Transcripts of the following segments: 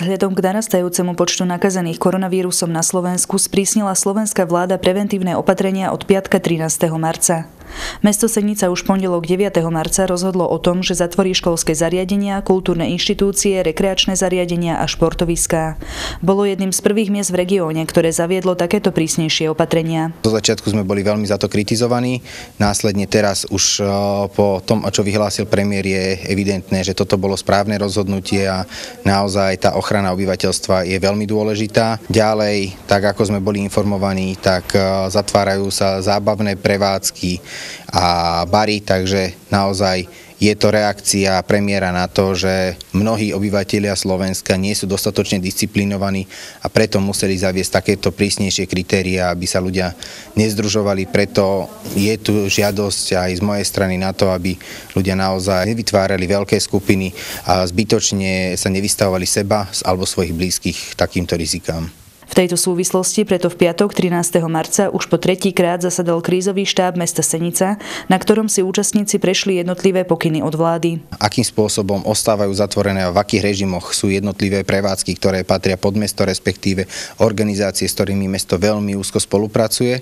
Vzhľadom k narastajúcemu počtu nakazených koronavírusom na Slovensku sprísnila slovenská vláda preventívne opatrenia od piatka 13. marca. Mesto Senica už pondelok 9. marca rozhodlo o tom, že zatvorí školské zariadenia, kultúrne inštitúcie, rekreačné zariadenia a športoviská. Bolo jedným z prvých miest v regióne, ktoré zaviedlo takéto prísnejšie opatrenia. Zo začiatku sme boli veľmi za to kritizovaní, následne teraz už po tom, čo vyhlásil premiér, je evidentné, že toto bolo správne rozhodnutie a naozaj tá ochrana obyvateľstva je veľmi dôležitá. Ďalej, tak ako sme boli informovaní, tak zatvárajú sa zábavné prevádzky a bary, takže naozaj je to reakcia premiéra na to, že mnohí obyvatelia Slovenska nie sú dostatočne disciplinovaní a preto museli zaviesť takéto prísnejšie kritériá, aby sa ľudia nezdružovali. Preto je tu žiadosť aj z mojej strany na to, aby ľudia naozaj nevytvárali veľké skupiny a zbytočne sa nevystavovali seba alebo svojich blízkych takýmto rizikám. V tejto súvislosti preto v piatok 13. marca už po tretíkrát zasadal krízový štáb mesta Senica, na ktorom si účastníci prešli jednotlivé pokyny od vlády. Akým spôsobom ostávajú zatvorené a v akých režimoch sú jednotlivé prevádzky, ktoré patria pod mesto, respektíve organizácie, s ktorými mesto veľmi úzko spolupracuje,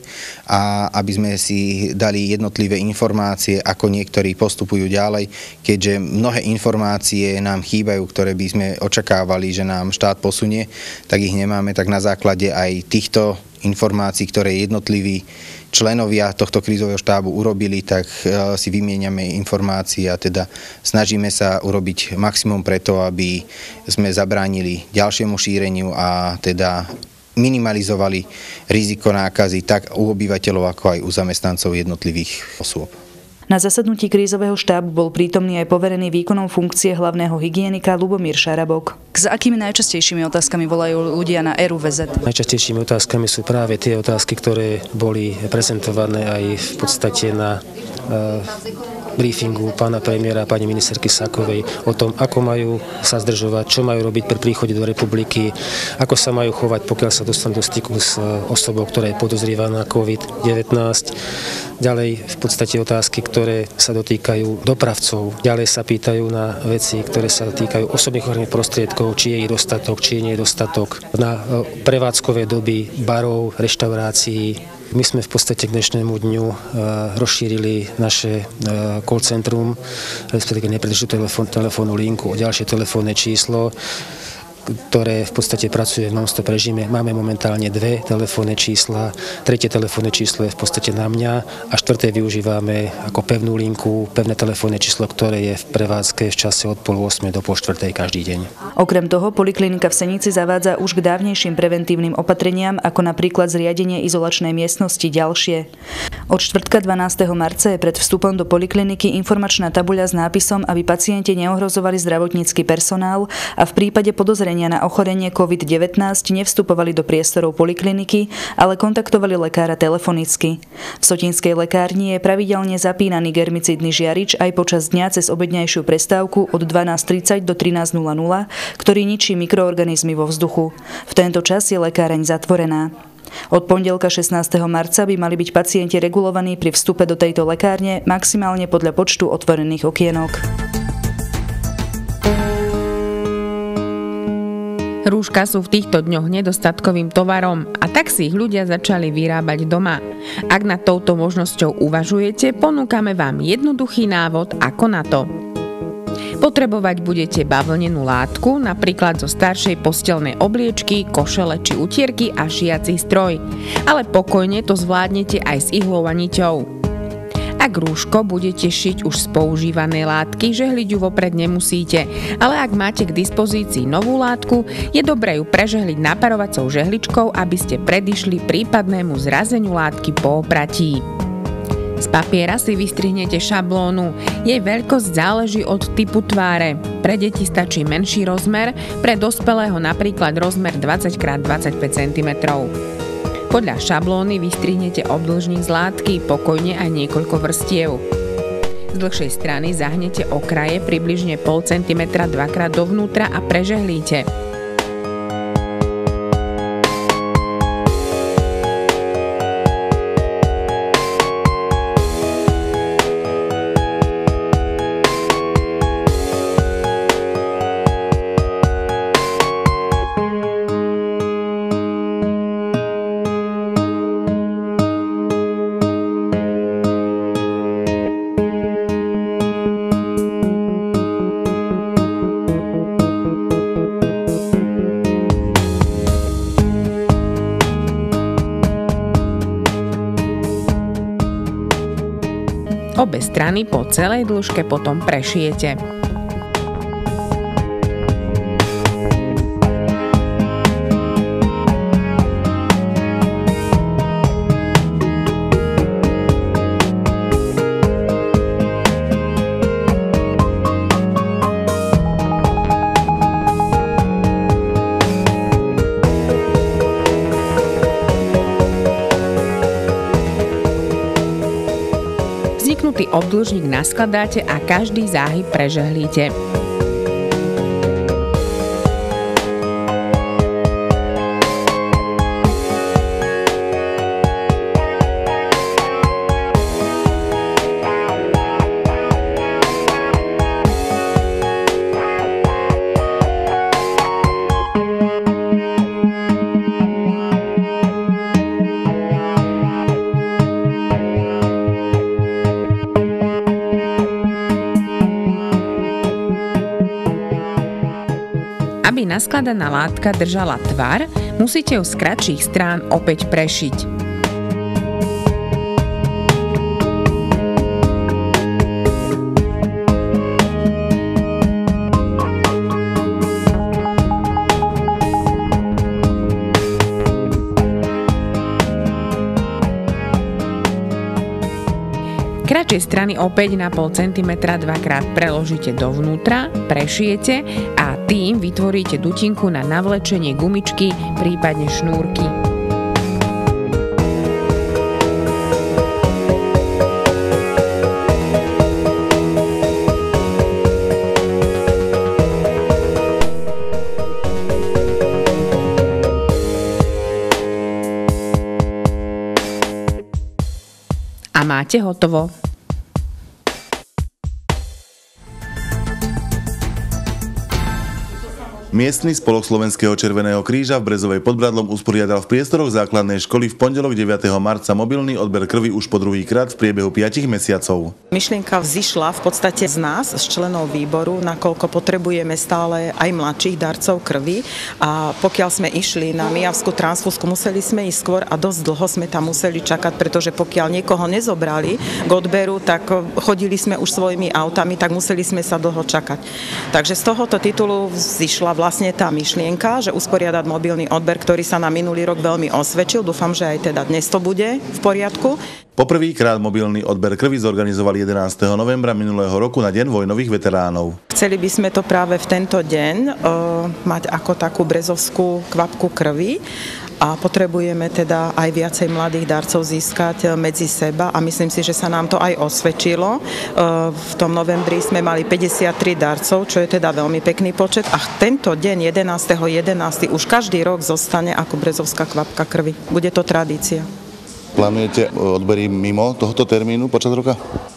a aby sme si dali jednotlivé informácie, ako niektorí postupujú ďalej, keďže mnohé informácie nám chýbajú, ktoré by sme očakávali, že nám štát posunie, tak ich nemáme, tak na základe aj týchto informácií, ktoré jednotliví členovia tohto krízového štábu urobili, tak si vymieňame informácie a teda snažíme sa urobiť maximum preto, aby sme zabránili ďalšiemu šíreniu a teda minimalizovali riziko nákazy tak u obyvateľov, ako aj u zamestnancov jednotlivých osôb. Na zasadnutí krízového štábu bol prítomný aj poverený výkonom funkcie hlavného hygienika Ľubomír Šarabok. S akými najčastejšími otázkami volajú ľudia na RUVZ? Najčastejšími otázkami sú práve tie otázky, ktoré boli prezentované aj v podstate na briefingu pána premiéra a pani ministerky Sákovej o tom, ako majú sa zdržovať, čo majú robiť pri príchode do republiky, ako sa majú chovať, pokiaľ sa dostanú do styku s osobou, ktorá je podozrievaná na COVID-19. Ďalej v podstate otázky, ktoré sa dotýkajú dopravcov. Ďalej sa pýtajú na veci, ktoré sa týkajú osobných ochranných prostriedkov, či je ich dostatok, či nie je dostatok. Na prevádzkové doby barov, reštaurácií. My sme v podstate k dnešnému dňu rozšírili naše call centrum, respektíve nepredržitú telefónnu linku o ďalšie telefónne číslo, ktoré v podstate pracuje v non-stop režime. Máme momentálne 2 telefónne čísla, 3. telefónne číslo je v podstate na mňa a 4. využívame ako pevnú linku, pevné telefónne číslo, ktoré je v prevádzke v čase od 7:30 do 3:30 každý deň. Okrem toho poliklinika v Senici zavádza už k dávnejším preventívnym opatreniam, ako napríklad zriadenie izolačnej miestnosti ďalšie. Od štvrtka 12. marca je pred vstupom do polikliniky informačná tabuľa s nápisom, aby pacienti neohrozovali zdravotnícky personál a v prípade podozrenia na ochorenie COVID-19 nevstupovali do priestorov polikliniky, ale kontaktovali lekára telefonicky. V Sotinskej lekárni je pravidelne zapínaný germicidný žiarič aj počas dňa cez obedňajšiu prestávku od 12:30 do 13:00, ktorý ničí mikroorganizmy vo vzduchu. V tento čas je lekáreň zatvorená. Od pondelka 16. marca by mali byť pacienti regulovaní pri vstupe do tejto lekárne maximálne podľa počtu otvorených okienok. Rúška sú v týchto dňoch nedostatkovým tovarom a tak si ich ľudia začali vyrábať doma. Ak nad touto možnosťou uvažujete, ponúkame vám jednoduchý návod, ako na to. Potrebovať budete bavlnenú látku, napríklad zo staršej posteľnej obliečky, košele či utierky a šiaci stroj. Ale pokojne to zvládnete aj s ihlou a niťou. Ak rúško budete šiť už z používanej látky, žehliť ju vopred nemusíte, ale ak máte k dispozícii novú látku, je dobré ju prežehliť naparovacou žehličkou, aby ste predišli prípadnému zrazeniu látky po opratí. Z papiera si vystrihnete šablónu. Jej veľkosť záleží od typu tváre. Pre deti stačí menší rozmer, pre dospelého napríklad rozmer 20x25 cm. Podľa šablóny vystrihnete obdĺžnik z látky, pokojne aj niekoľko vrstiev. Z dlhšej strany zahnete okraje približne 0,5 cm dvakrát dovnútra a prežehlíte. Obe strany po celej dĺžke potom prešijete. Vzniknutý obdĺžnik naskladáte a každý záhyb prežehlíte. Aby naskladaná látka držala tvar, musíte ju z kratších strán opäť prešiť. Kratšie strany o 5,5 cm dvakrát preložíte dovnútra, prešijete a tým vytvoríte dutinku na navlečenie gumičky, prípadne šnúrky. A máte hotovo. Miestny spolok Slovenského Červeného kríža v Brezovej pod Bradlom usporiadal v priestoroch základnej školy v pondelok 9. marca mobilný odber krvi už po druhýkrát v priebehu 5 mesiacov. Myšlienka vzišla v podstate z nás, z členov výboru, nakoľko potrebujeme stále aj mladších darcov krvi a pokiaľ sme išli na mijavskú transfúzku, museli sme ísť skôr a dosť dlho sme tam museli čakať, pretože pokiaľ niekoho nezobrali k odberu, tak chodili sme už svojimi autami, tak museli sme sa dlho čakať. Takže z tohoto titulu vzišla vlastne tá myšlienka, že usporiadať mobilný odber, ktorý sa na minulý rok veľmi osvedčil. Dúfam, že aj teda dnes to bude v poriadku. Poprvýkrát mobilný odber krvi zorganizovali 11. novembra minulého roku na Deň vojnových veteránov. Chceli by sme to práve v tento deň mať ako takú brezovskú kvapku krvi a potrebujeme teda aj viacej mladých darcov získať medzi seba a myslím si, že sa nám to aj osvedčilo. V tom novembri sme mali 53 darcov, čo je teda veľmi pekný počet a tento deň 11.11. už každý rok zostane ako brezovská kvapka krvi. Bude to tradícia. Plánujete odbery mimo tohto termínu počas roka?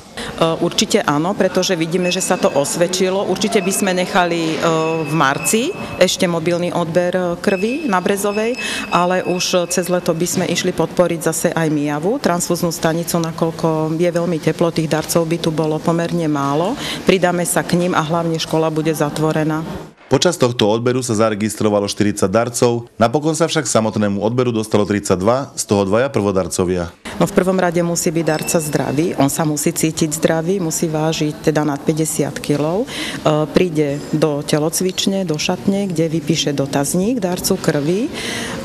Určite áno, pretože vidíme, že sa to osvedčilo. Určite by sme nechali v marci ešte mobilný odber krvi na Brezovej, ale už cez leto by sme išli podporiť zase aj Mijavu, transfúznú stanicu, nakoľko je veľmi teplo, tých darcov by tu bolo pomerne málo. Pridáme sa k ním a hlavne škola bude zatvorená. Počas tohto odberu sa zaregistrovalo 40 darcov, napokon sa však k samotnému odberu dostalo 32, z toho 2 prvodarcovia. No v prvom rade musí byť darca zdravý, on sa musí cítiť zdravý, musí vážiť teda nad 50 kg, príde do telocvične, do šatne, kde vypíše dotazník darcu krvi,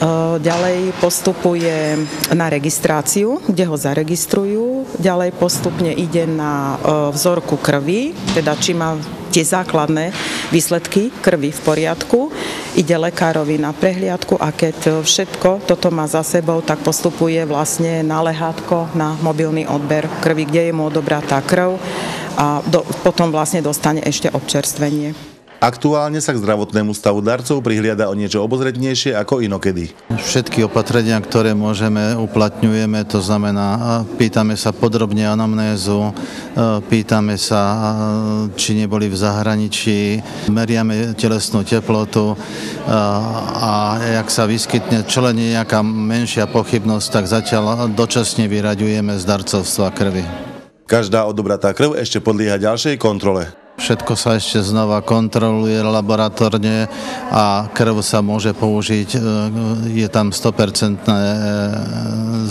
ďalej postupuje na registráciu, kde ho zaregistrujú, ďalej postupne ide na vzorku krvi, teda či má tie základné výsledky krvi v poriadku, ide lekárovi na prehliadku a keď všetko toto má za sebou, tak postupuje vlastne na lehátko na mobilný odber krvi, kde je mu odobratá krv a potom vlastne dostane ešte občerstvenie. Aktuálne sa k zdravotnému stavu darcov prihliada o niečo obozretnejšie ako inokedy. Všetky opatrenia, ktoré môžeme, uplatňujeme, to znamená, pýtame sa podrobne anamnézu, pýtame sa, či neboli v zahraničí, meriame telesnú teplotu a jak sa vyskytne čo len nejaká menšia pochybnosť, tak zatiaľ dočasne vyraďujeme z darcovstva krvi. Každá odobratá krv ešte podlieha ďalšej kontrole. Všetko sa ešte znova kontroluje laboratórne a krv sa môže použiť, je tam 100%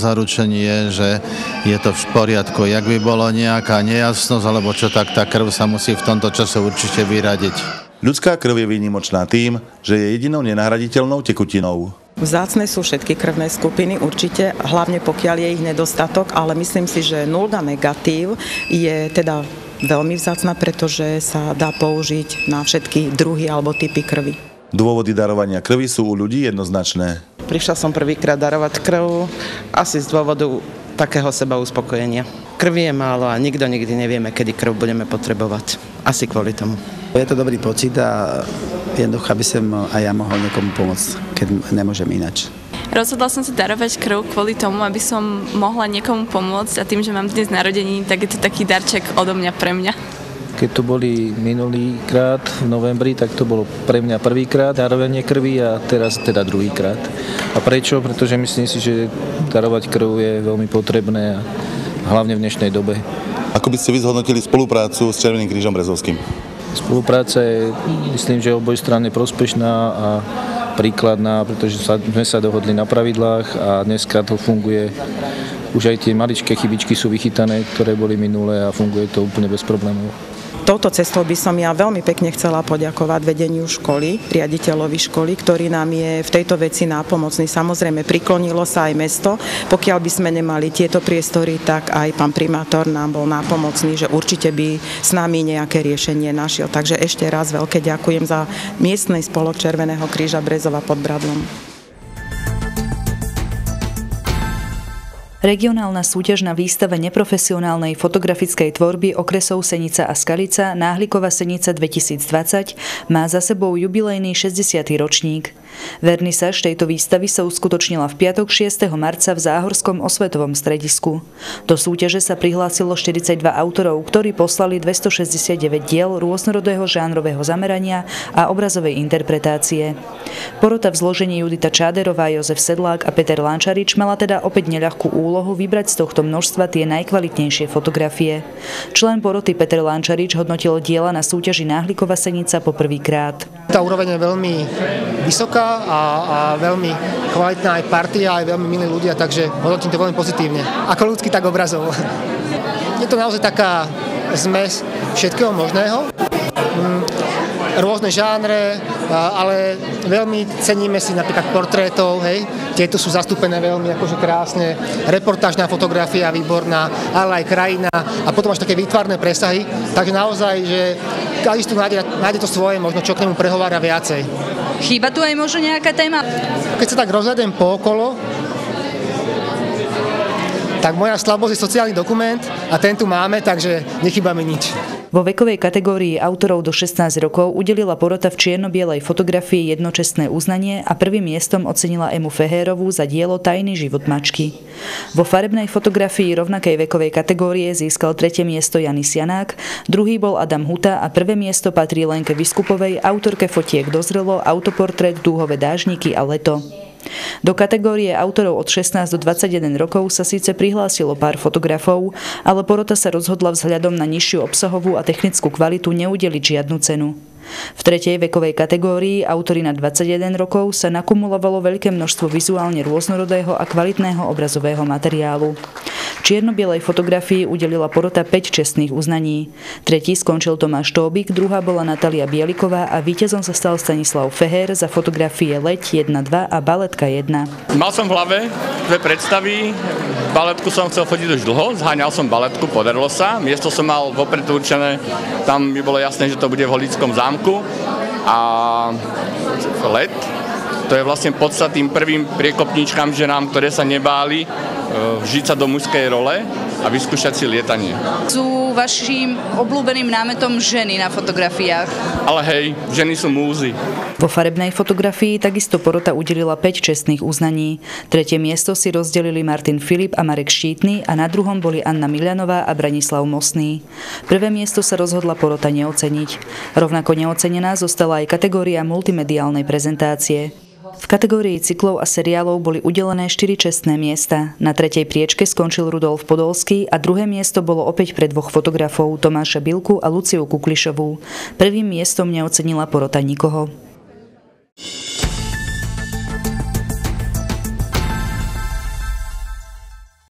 zaručenie, že je to v poriadku. Jak by bolo nejaká nejasnosť, alebo čo, tak tá krv sa musí v tomto čase určite vyradiť. Ľudská krv je výnimočná tým, že je jedinou nenahraditeľnou tekutinou. Vzácne sú všetky krvné skupiny určite, hlavne pokiaľ je ich nedostatok, ale myslím si, že nulga negatív je teda veľmi vzácna, pretože sa dá použiť na všetky druhy alebo typy krvi. Dôvody darovania krvi sú u ľudí jednoznačné. Prišla som prvýkrát darovať krv asi z dôvodu takého seba uspokojenia. Krvi je málo a nikdy nevieme, kedy krv budeme potrebovať. Asi kvôli tomu. Je to dobrý pocit a jednoducho, aby som aj ja mohol niekomu pomôcť, keď nemôžem inač. Rozhodla som sa darovať krv kvôli tomu, aby som mohla niekomu pomôcť a tým, že mám dnes narodeniny, tak je to taký darček odo mňa pre mňa. Keď to boli minulý krát v novembri, tak to bolo pre mňa prvýkrát darovanie krvi a teraz teda druhýkrát. A prečo? Pretože myslím si, že darovať krv je veľmi potrebné a hlavne v dnešnej dobe. Ako by ste vy zhodnotili spoluprácu s Červeným krížom brezovským? Spolupráca je, myslím, že obojstranne prospešná a príkladná, pretože sme sa dohodli na pravidlách a dneska to funguje. Už aj tie maličké chybičky sú vychytané, ktoré boli minulé a funguje to úplne bez problémov. Touto cestou by som ja veľmi pekne chcela poďakovať vedeniu školy, riaditeľovi školy, ktorý nám je v tejto veci nápomocný. Samozrejme, priklonilo sa aj mesto. Pokiaľ by sme nemali tieto priestory, tak aj pán primátor nám bol nápomocný, že určite by s nami nejaké riešenie našiel. Takže ešte raz veľké ďakujem za miestny spolok Červeného kríža Brezova pod Bradlom. Regionálna súťaž na výstave neprofesionálnej fotografickej tvorby okresov Senica a Skalica Náhlikova Senica 2020 má za sebou jubilejný 60. ročník. Vernisáž tejto výstavy sa uskutočnila v piatok 6. marca v Záhorskom osvetovom stredisku. Do súťaže sa prihlásilo 42 autorov, ktorí poslali 269 diel rôznorodého žánrového zamerania a obrazovej interpretácie. Porota v zložení Judita Čáderová, Jozef Sedlák a Peter Lančarič mala teda opäť neľahkú úlohu vybrať z tohto množstva tie najkvalitnejšie fotografie. Člen poroty Peter Lančarič hodnotil diela na súťaži Náhlikova Senica po prvýkrát. Tá úroveň je veľmi vysoká a veľmi kvalitná aj partia, aj veľmi milí ľudia, takže hodnotím to veľmi pozitívne. Ako ľudský, tak obrazov. Je to naozaj taká zmes všetkého možného. Rôzne žánre, ale veľmi ceníme si napríklad portrétov, hej. Tieto sú zastúpené veľmi akože krásne, reportážna fotografia výborná, ale aj krajina a potom až také výtvarné presahy, takže naozaj, že každý tu nájde to svoje, možno čo k nemu prehovára viacej. Chýba tu aj možno nejaká téma? Keď sa tak rozhľadem pookolo, tak moja slabosť je sociálny dokument a ten tu máme, takže nechýba mi nič. Vo vekovej kategórii autorov do 16 rokov udelila porota v čierno-bielej fotografii jednočestné uznanie a prvým miestom ocenila Emu Fehérovú za dielo Tajný život mačky. Vo farebnej fotografii rovnakej vekovej kategórie získal 3. miesto Janis Janák, druhý bol Adam Huta a prvé miesto patrí Lenke Viskupovej, autorke fotiek Dozrelo, autoportrét, Dúhové dážniky a Leto. Do kategórie autorov od 16 do 21 rokov sa síce prihlásilo pár fotografov, ale porota sa rozhodla vzhľadom na nižšiu obsahovú a technickú kvalitu neudeliť žiadnu cenu. V tretej vekovej kategórii autori na 21 rokov sa nakumulovalo veľké množstvo vizuálne rôznorodého a kvalitného obrazového materiálu. Čierno-bielej fotografii udelila porota 5 čestných uznaní. Tretí skončil Tomáš Tóbik, druhá bola Natália Bieliková a víťazom sa stal Stanislav Fehér za fotografie Leť 1-2 a Baletka 1. Mal som v hlave dve predstavy. Baletku som chcel fotiť už dlho, zháňal som baletku, podarilo sa. Miesto som mal vopred určené, tam mi bolo jasné, že to bude v Holickom zámku. A Let, to je vlastne podstatným prvým priekopníčkam ženám, ktoré sa nebáli vžiť sa do mužskej role a vyskúšať si lietanie. Sú vaším obľúbeným námetom ženy na fotografiách? Ale hej, ženy sú múzy. Vo farebnej fotografii takisto porota udelila 5 čestných uznaní. Tretie miesto si rozdelili Martin Filip a Marek Štítny a na druhom boli Anna Milianová a Branislav Mosný. Prvé miesto sa rozhodla porota neoceniť. Rovnako neocenená zostala aj kategória multimediálnej prezentácie. V kategórii cyklov a seriálov boli udelené 4 čestné miesta. Na tretej priečke skončil Rudolf Podolský a druhé miesto bolo opäť pre dvoch fotografov Tomáša Bilku a Luciu Kuklišovú. Prvým miestom neocenila porota nikoho.